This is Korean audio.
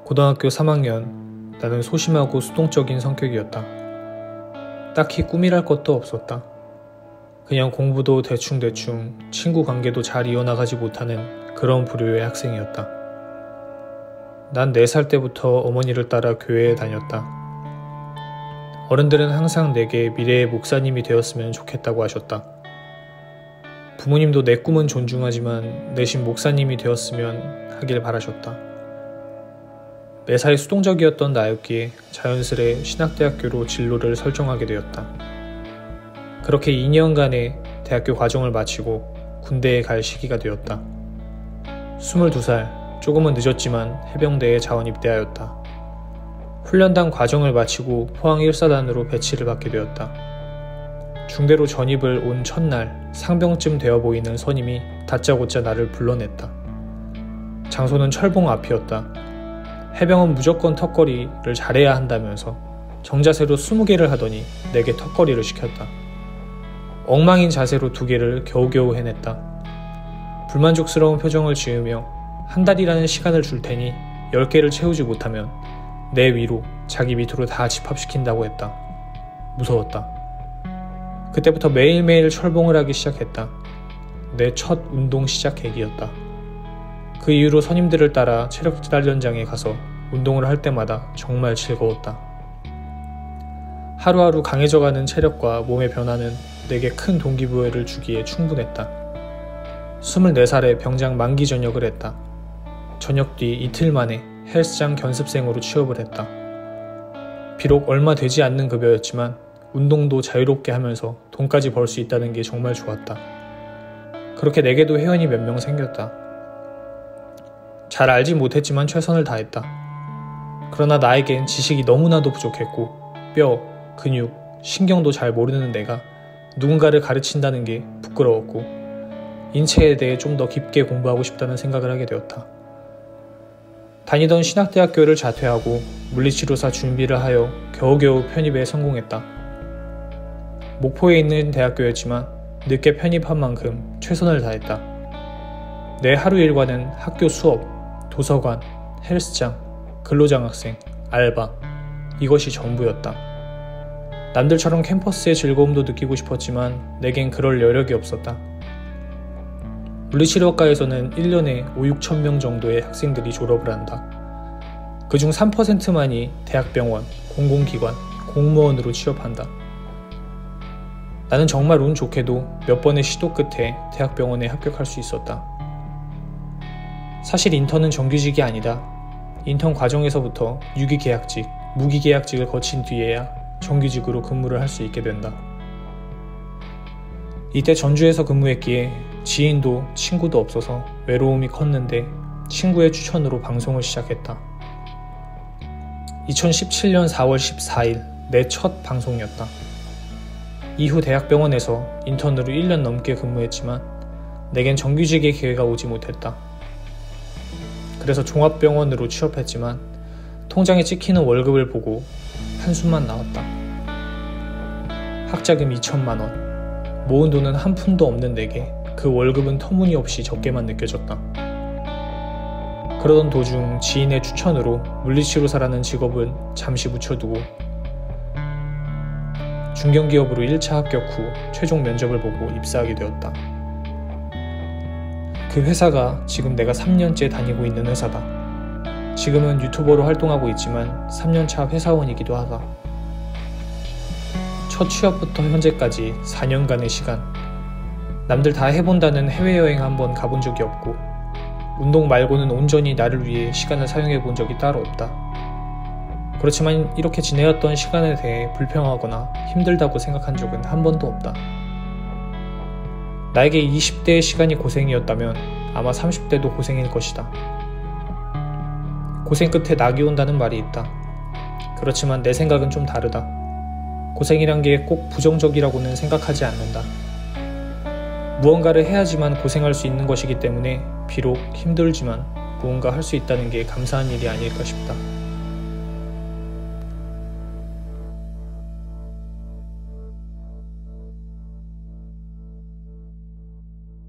고등학교 3학년, 나는 소심하고 수동적인 성격이었다. 딱히 꿈이랄 것도 없었다. 그냥 공부도 대충대충, 친구 관계도 잘 이어나가지 못하는 그런 부류의 학생이었다. 난 4살 때부터 어머니를 따라 교회에 다녔다. 어른들은 항상 내게 미래의 목사님이 되었으면 좋겠다고 하셨다. 부모님도 내 꿈은 존중하지만 내심 목사님이 되었으면 하길 바라셨다. 매사에 수동적이었던 나였기에 자연스레 신학대학교로 진로를 설정하게 되었다. 그렇게 2년간의 대학교 과정을 마치고 군대에 갈 시기가 되었다. 22살, 조금은 늦었지만 해병대에 자원 입대하였다. 훈련단 과정을 마치고 포항 1사단으로 배치를 받게 되었다. 중대로 전입을 온 첫날 상병쯤 되어 보이는 선임이 다짜고짜 나를 불러냈다. 장소는 철봉 앞이었다. 해병은 무조건 턱걸이를 잘해야 한다면서 정자세로 20개를 하더니 내게 턱걸이를 시켰다. 엉망인 자세로 2개를 겨우겨우 해냈다. 불만족스러운 표정을 지으며 한 달이라는 시간을 줄 테니 10개를 채우지 못하면 내 위로 자기 밑으로 다 집합시킨다고 했다. 무서웠다. 그때부터 매일매일 철봉을 하기 시작했다. 내 첫 운동 시작 계기였다. 그 이후로 선임들을 따라 체력단련장에 가서 운동을 할 때마다 정말 즐거웠다. 하루하루 강해져가는 체력과 몸의 변화는 내게 큰 동기부여를 주기에 충분했다. 24살에 병장 만기 전역을 했다. 전역 뒤 이틀 만에 헬스장 견습생으로 취업을 했다. 비록 얼마 되지 않는 급여였지만 운동도 자유롭게 하면서 돈까지 벌 수 있다는 게 정말 좋았다. 그렇게 내게도 회원이 몇 명 생겼다. 잘 알지 못했지만 최선을 다했다. 그러나 나에겐 지식이 너무나도 부족했고 뼈, 근육, 신경도 잘 모르는 내가 누군가를 가르친다는 게 부끄러웠고 인체에 대해 좀 더 깊게 공부하고 싶다는 생각을 하게 되었다. 다니던 신학대학교를 자퇴하고 물리치료사 준비를 하여 겨우겨우 편입에 성공했다. 목포에 있는 대학교였지만 늦게 편입한 만큼 최선을 다했다. 내 하루 일과는 학교 수업, 도서관, 헬스장, 근로장학생, 알바, 이것이 전부였다. 남들처럼 캠퍼스의 즐거움도 느끼고 싶었지만 내겐 그럴 여력이 없었다. 물리치료학과에서는 1년에 5,6천 명 정도의 학생들이 졸업을 한다. 그중 3%만이 대학병원, 공공기관, 공무원으로 취업한다. 나는 정말 운 좋게도 몇 번의 시도 끝에 대학병원에 합격할 수 있었다. 사실 인턴은 정규직이 아니다. 인턴 과정에서부터 유기계약직, 무기계약직을 거친 뒤에야 정규직으로 근무를 할 수 있게 된다. 이때 전주에서 근무했기에 지인도 친구도 없어서 외로움이 컸는데 친구의 추천으로 방송을 시작했다. 2017년 4월 14일 내 첫 방송이었다. 이후 대학병원에서 인턴으로 1년 넘게 근무했지만 내겐 정규직의 기회가 오지 못했다. 그래서 종합병원으로 취업했지만 통장에 찍히는 월급을 보고 한숨만 나왔다. 학자금 2천만 원, 모은 돈은 한 푼도 없는 내게 그 월급은 터무니없이 적게만 느껴졌다. 그러던 도중 지인의 추천으로 물리치료사라는 직업은 잠시 묻혀두고 중견기업으로 1차 합격 후 최종 면접을 보고 입사하게 되었다. 그 회사가 지금 내가 3년째 다니고 있는 회사다. 지금은 유튜버로 활동하고 있지만 3년차 회사원이기도 하다. 첫 취업부터 현재까지 4년간의 시간, 남들 다 해본다는 해외여행 한번 가본 적이 없고 운동 말고는 온전히 나를 위해 시간을 사용해 본 적이 따로 없다. 그렇지만 이렇게 지내었던 시간에 대해 불평하거나 힘들다고 생각한 적은 한 번도 없다. 나에게 20대의 시간이 고생이었다면 아마 30대도 고생일 것이다. 고생 끝에 낙이 온다는 말이 있다. 그렇지만 내 생각은 좀 다르다. 고생이란 게 꼭 부정적이라고는 생각하지 않는다. 무언가를 해야지만 고생할 수 있는 것이기 때문에 비록 힘들지만 무언가 할 수 있다는 게 감사한 일이 아닐까 싶다.